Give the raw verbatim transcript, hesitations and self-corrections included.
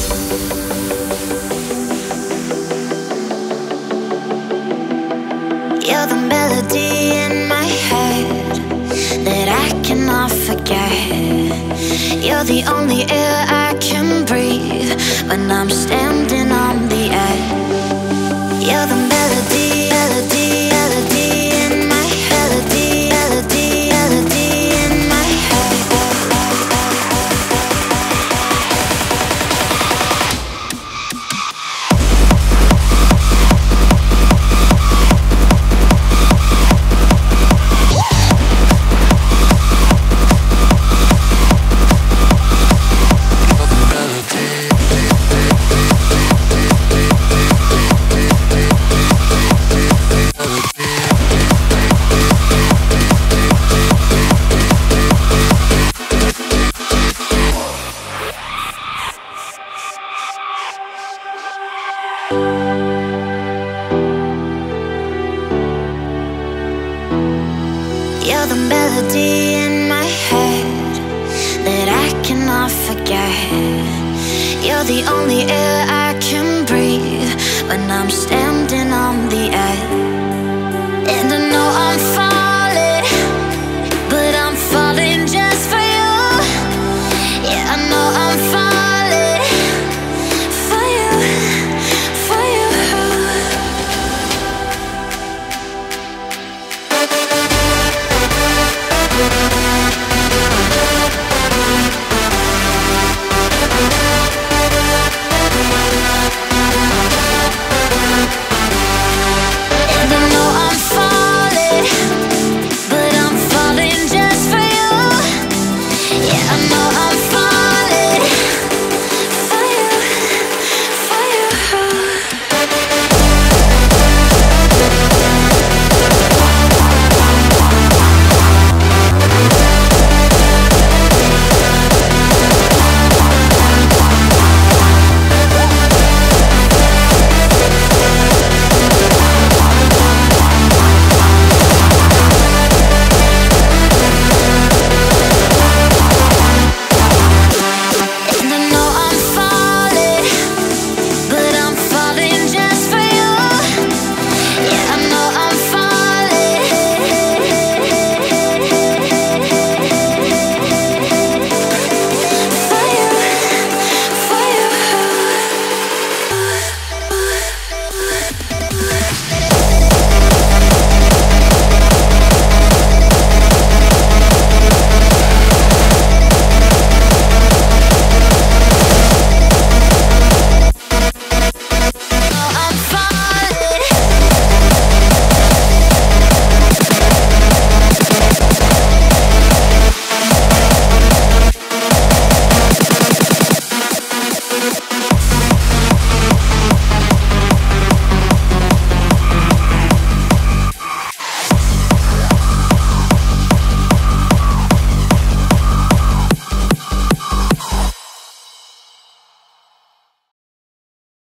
You're the melody in my head that I cannot forget. You're the only air I can breathe when I'm standing on the edge. You're the melody, melody, melody in my melody, melody, melody in my head. You're the melody in my head that I cannot forget. You're the only air I